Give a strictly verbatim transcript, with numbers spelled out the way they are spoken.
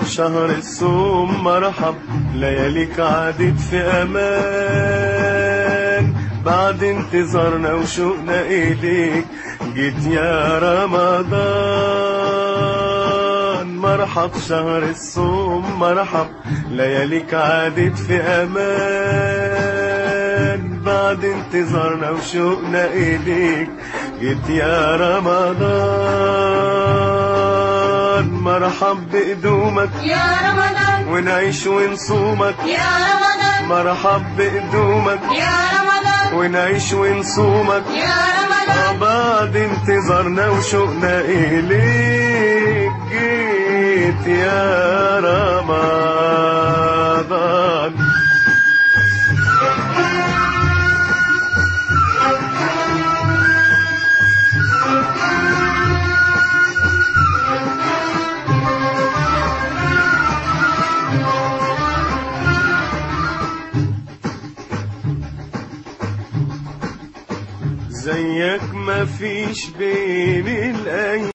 شهر الصوم مرحب، لياليك عادت في امان، بعد انتظارنا وشوقنا اليك جيت يا رمضان. مرحب شهر الصوم مرحب، لياليك عادت في امان، بعد انتظارنا وشوقنا اليك جيت يا رمضان. مرحب بقدومك يا رمضان، ونعيش ونصومك يا رمضان، مرحب بقدومك يا رمضان، ونعيش ونصومك يا رمضان. بعد انتظارنا وشوقنا إليك جيت يا رمضان. زيك مفيش بين الأيام